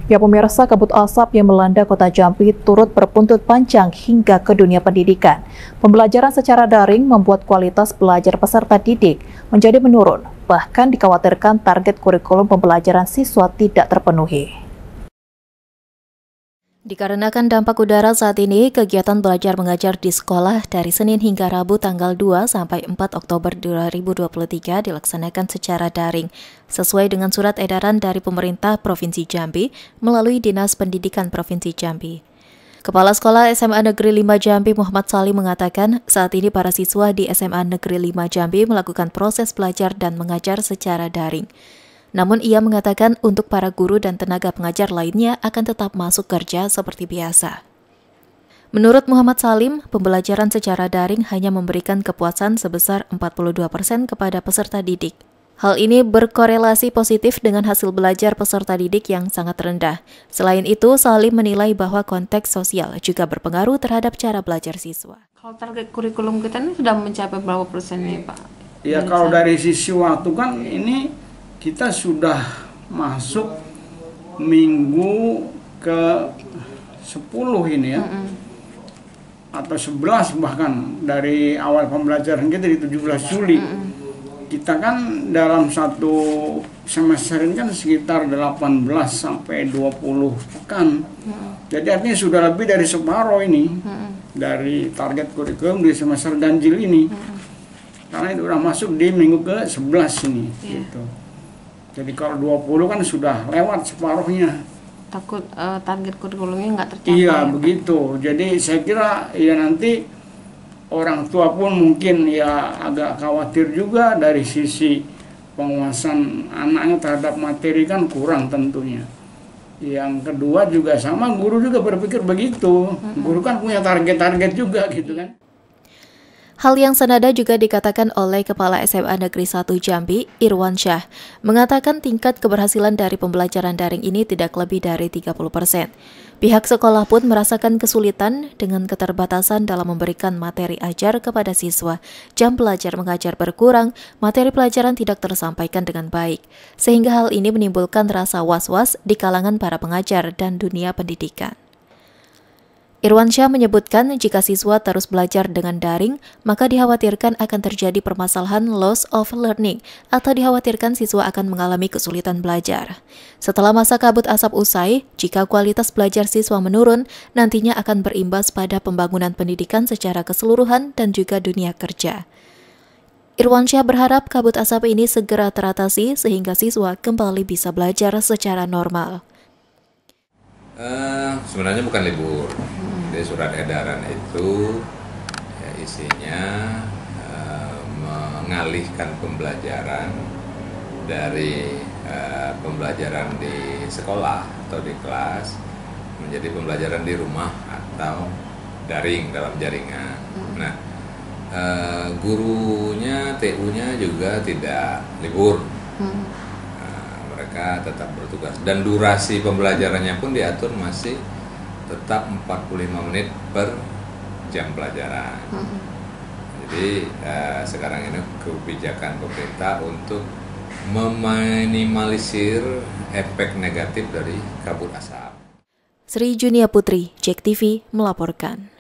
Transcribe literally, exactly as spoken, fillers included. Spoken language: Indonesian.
Ya pemirsa, kabut asap yang melanda kota Jambi turut berbuntut panjang hingga ke dunia pendidikan. Pembelajaran secara daring membuat kualitas belajar peserta didik menjadi menurun. Bahkan dikhawatirkan target kurikulum pembelajaran siswa tidak terpenuhi. Dikarenakan dampak udara saat ini, kegiatan belajar mengajar di sekolah dari Senin hingga Rabu tanggal dua sampai empat Oktober dua ribu dua puluh tiga dilaksanakan secara daring, sesuai dengan surat edaran dari pemerintah Provinsi Jambi melalui Dinas Pendidikan Provinsi Jambi. Kepala Sekolah S M A Negeri lima Jambi Muhammad Salim mengatakan saat ini para siswa di S M A Negeri lima Jambi melakukan proses belajar dan mengajar secara daring. Namun ia mengatakan untuk para guru dan tenaga pengajar lainnya akan tetap masuk kerja seperti biasa. Menurut Muhammad Salim, pembelajaran secara daring hanya memberikan kepuasan sebesar empat puluh dua persen kepada peserta didik. Hal ini berkorelasi positif dengan hasil belajar peserta didik yang sangat rendah. Selain itu, Salim menilai bahwa konteks sosial juga berpengaruh terhadap cara belajar siswa. Kalau target kurikulum kita ini sudah mencapai berapa persen nih Pak? Ya kalau dari sisi waktu kan ini kita sudah masuk minggu ke sepuluh ini ya, mm-hmm. atau sebelas bahkan dari awal pembelajaran kita di tujuh belas Juli. Mm-hmm. Kita kan dalam satu semester ini kan sekitar delapan belas sampai dua puluh pekan. Mm-hmm. Jadi artinya sudah lebih dari separuh ini, mm-hmm. dari target kurikulum di semester ganjil ini. Mm-hmm. Karena itu udah masuk di minggu ke sebelas ini, yeah. gitu. Jadi kalau dua puluh kan sudah lewat separuhnya. Takut uh, target kurikulumnya nggak tercapai. Iya, ya, begitu. Jadi saya kira ya nanti orang tua pun mungkin ya agak khawatir juga dari sisi penguasaan anaknya terhadap materi kan kurang tentunya. Yang kedua juga sama, guru juga berpikir begitu. Mm-hmm. Guru kan punya target-target juga gitu kan. Hal yang senada juga dikatakan oleh Kepala S M A Negeri satu Jambi, Irwan Syah, mengatakan tingkat keberhasilan dari pembelajaran daring ini tidak lebih dari tiga puluh persen. Pihak sekolah pun merasakan kesulitan dengan keterbatasan dalam memberikan materi ajar kepada siswa. Jam belajar mengajar berkurang, materi pelajaran tidak tersampaikan dengan baik, sehingga hal ini menimbulkan rasa was-was di kalangan para pengajar dan dunia pendidikan. Irwan Syah menyebutkan jika siswa terus belajar dengan daring, maka dikhawatirkan akan terjadi permasalahan loss of learning atau dikhawatirkan siswa akan mengalami kesulitan belajar. Setelah masa kabut asap usai, jika kualitas belajar siswa menurun, nantinya akan berimbas pada pembangunan pendidikan secara keseluruhan dan juga dunia kerja. Irwan Syah berharap kabut asap ini segera teratasi sehingga siswa kembali bisa belajar secara normal. Uh, sebenarnya bukan libur. Jadi surat edaran itu ya, isinya uh, mengalihkan pembelajaran dari uh, pembelajaran di sekolah atau di kelas menjadi pembelajaran di rumah atau daring dalam jaringan. Nah, uh, gurunya, T U-nya juga tidak libur. Mereka tetap bertugas dan durasi pembelajarannya pun diatur masih tetap empat puluh lima menit per jam pelajaran. Hmm. Jadi eh, sekarang ini kebijakan pemerintah untuk meminimalisir efek negatif dari kabut asap. Sri Junia Putri, Jek T V melaporkan.